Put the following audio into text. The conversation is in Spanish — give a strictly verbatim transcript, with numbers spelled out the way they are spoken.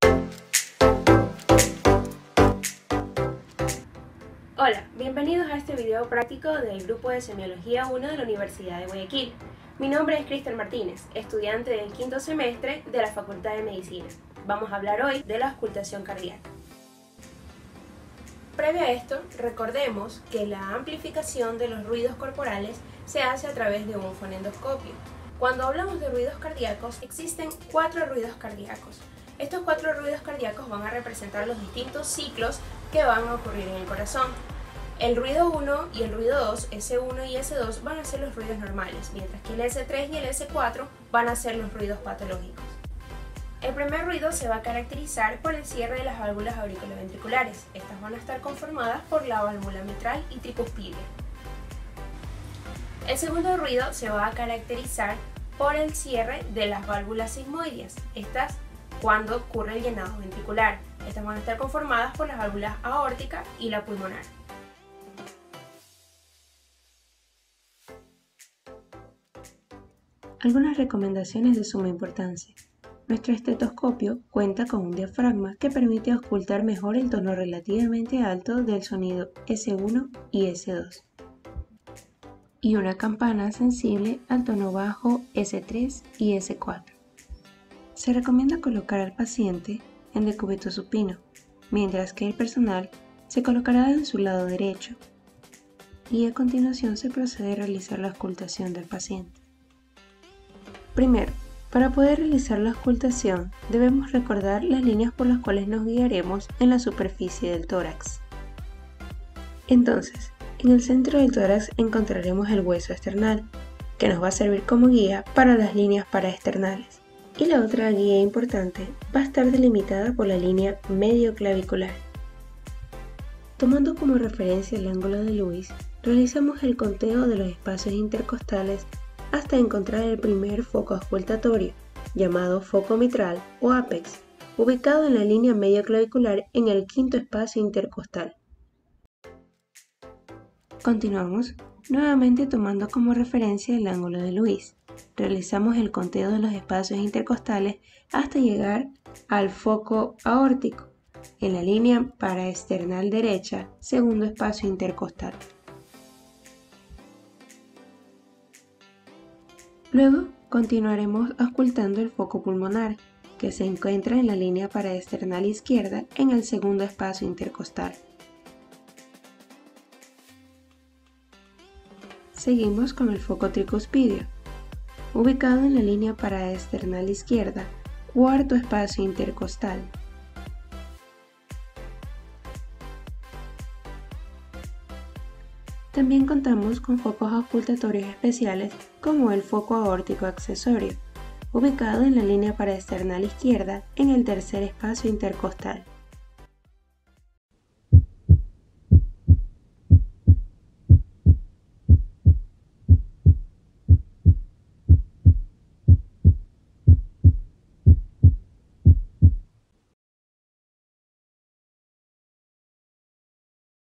Hola, bienvenidos a este video práctico del grupo de Semiología uno de la Universidad de Guayaquil. Mi nombre es Cristel Martínez, estudiante del quinto semestre de la Facultad de Medicina. Vamos a hablar hoy de la auscultación cardíaca. Previo a esto, recordemos que la amplificación de los ruidos corporales se hace a través de un fonendoscopio. Cuando hablamos de ruidos cardíacos, existen cuatro ruidos cardíacos. Estos cuatro ruidos cardíacos van a representar los distintos ciclos que van a ocurrir en el corazón. El ruido uno y el ruido dos, ese uno y ese dos, van a ser los ruidos normales, mientras que el ese tres y el ese cuatro van a ser los ruidos patológicos. El primer ruido se va a caracterizar por el cierre de las válvulas auriculoventriculares. Estas van a estar conformadas por la válvula mitral y tricuspidia. El segundo ruido se va a caracterizar por el cierre de las válvulas sigmoideas. Estas cuando ocurre el llenado ventricular. Estas van a estar conformadas por las válvulas aórtica y la pulmonar. Algunas recomendaciones de suma importancia. Nuestro estetoscopio cuenta con un diafragma que permite auscultar mejor el tono relativamente alto del sonido ese uno y ese dos. Y una campana sensible al tono bajo ese tres y ese cuatro. Se recomienda colocar al paciente en decúbito supino, mientras que el personal se colocará en su lado derecho. Y a continuación se procede a realizar la auscultación del paciente. Primero, para poder realizar la auscultación, debemos recordar las líneas por las cuales nos guiaremos en la superficie del tórax. Entonces, en el centro del tórax encontraremos el hueso esternal, que nos va a servir como guía para las líneas paraesternales. Y la otra guía importante va a estar delimitada por la línea medioclavicular. Tomando como referencia el ángulo de Lewis, realizamos el conteo de los espacios intercostales hasta encontrar el primer foco auscultatorio, llamado foco mitral o ápex, ubicado en la línea medioclavicular en el quinto espacio intercostal. Continuamos, nuevamente tomando como referencia el ángulo de Lewis. Realizamos el conteo de los espacios intercostales hasta llegar al foco aórtico, en la línea paraesternal derecha, segundo espacio intercostal. Luego continuaremos auscultando el foco pulmonar, que se encuentra en la línea paraesternal izquierda en el segundo espacio intercostal. Seguimos con el foco tricuspidio, ubicado en la línea paraesternal izquierda, cuarto espacio intercostal. También contamos con focos auscultatorios especiales como el foco aórtico accesorio, ubicado en la línea paraesternal izquierda en el tercer espacio intercostal.